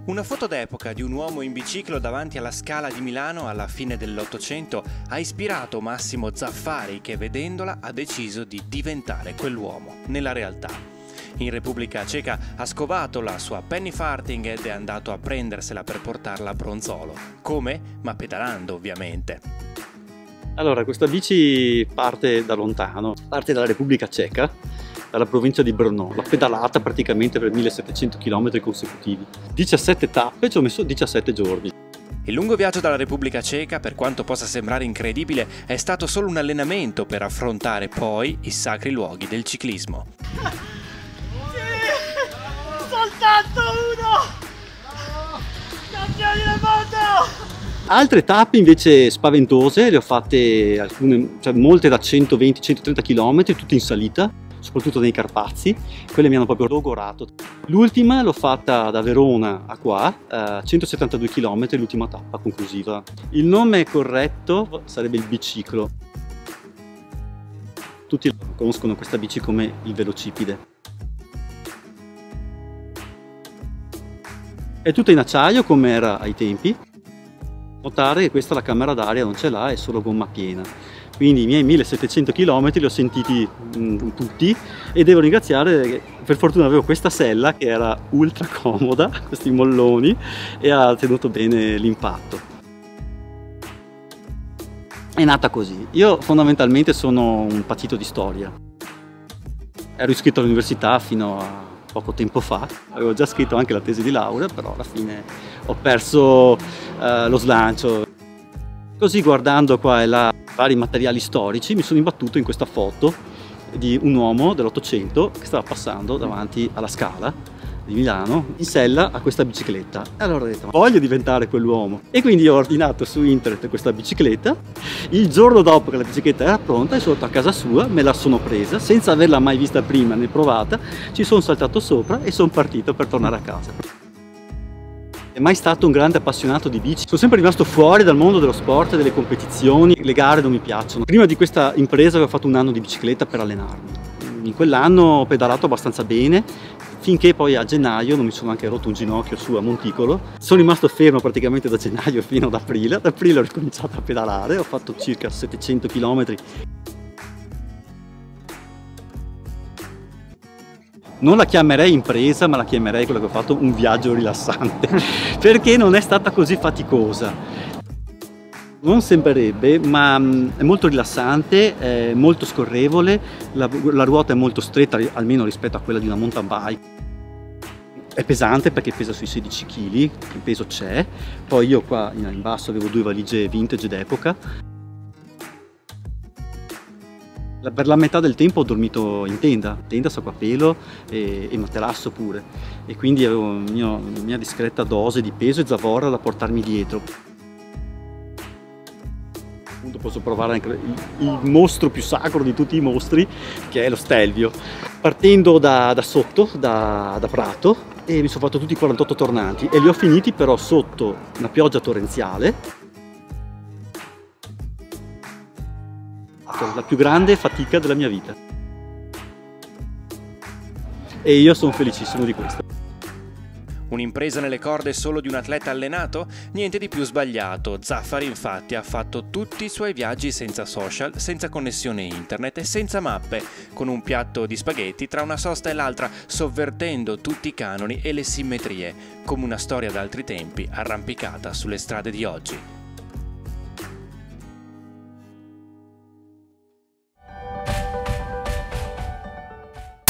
Una foto d'epoca di un uomo in biciclo davanti alla Scala di Milano alla fine dell'Ottocento ha ispirato Massimo Zaffari che vedendola ha deciso di diventare quell'uomo nella realtà. In Repubblica Ceca ha scovato la sua penny farthing ed è andato a prendersela per portarla a Bronzolo. Come? Ma pedalando ovviamente. Allora, questa bici parte da lontano, parte dalla Repubblica Ceca, dalla provincia di Brno. L'ho pedalata praticamente per 1700 km consecutivi. 17 tappe, ci ho messo 17 giorni. Il lungo viaggio dalla Repubblica Ceca, per quanto possa sembrare incredibile, è stato solo un allenamento per affrontare poi i sacri luoghi del ciclismo. Soltanto uno! Campioni del mondo! Altre tappe invece spaventose, le ho fatte alcune, cioè molte da 120-130 km, tutte in salita, soprattutto nei Carpazi. Quelle mi hanno proprio logorato. L'ultima l'ho fatta da Verona a qua, 172 km, l'ultima tappa conclusiva. Il nome corretto sarebbe il biciclo. Tutti conoscono questa bici come il velocipede. È tutta in acciaio come era ai tempi. Notare che questa la camera d'aria non ce l'ha, è solo gomma piena. Quindi i miei 1700 km li ho sentiti tutti e devo ringraziare che per fortuna avevo questa sella che era ultra comoda, questi molloni, e ha tenuto bene l'impatto. È nata così. Io fondamentalmente sono un patito di storia. Ero iscritto all'università fino a poco tempo fa, avevo già scritto anche la tesi di laurea, però alla fine ho perso lo slancio. Così, guardando qua e là vari materiali storici, mi sono imbattuto in questa foto di un uomo dell'Ottocento che stava passando davanti alla Scala di Milano in sella a questa bicicletta. E allora ho detto, voglio diventare quell'uomo. E quindi ho ordinato su internet questa bicicletta. Il giorno dopo che la bicicletta era pronta, sono andato a casa sua, me la sono presa senza averla mai vista prima né provata, ci sono saltato sopra e sono partito per tornare a casa. È mai stato un grande appassionato di bici. Sono sempre rimasto fuori dal mondo dello sport e delle competizioni, le gare non mi piacciono. Prima di questa impresa avevo fatto un anno di bicicletta per allenarmi. In quell'anno ho pedalato abbastanza bene, finché poi a gennaio non mi sono anche rotto un ginocchio su a Monticolo. Sono rimasto fermo praticamente da gennaio fino ad aprile. Ad aprile ho ricominciato a pedalare, ho fatto circa 700 km. Non la chiamerei impresa, ma la chiamerei quello che ho fatto un viaggio rilassante, perché non è stata così faticosa. Non sembrerebbe, ma è molto rilassante, è molto scorrevole, la ruota è molto stretta, almeno rispetto a quella di una mountain bike. È pesante perché pesa sui 16 kg, il peso c'è. Poi io qua in basso avevo 2 valigie vintage d'epoca. Per la metà del tempo ho dormito in tenda, sacco a pelo e materasso pure. E quindi avevo una mia discreta dose di peso e zavorra da portarmi dietro. Appunto posso provare anche il mostro più sacro di tutti i mostri, che è lo Stelvio. Partendo da sotto, da Prato, e mi sono fatto tutti i 48 tornanti e li ho finiti però sotto una pioggia torrenziale. La più grande fatica della mia vita. E io sono felicissimo di questo. Un'impresa nelle corde solo di un atleta allenato? Niente di più sbagliato. Zaffari infatti ha fatto tutti i suoi viaggi senza social, senza connessione internet e senza mappe, con un piatto di spaghetti tra una sosta e l'altra, sovvertendo tutti i canoni e le simmetrie, come una storia d'altri tempi arrampicata sulle strade di oggi.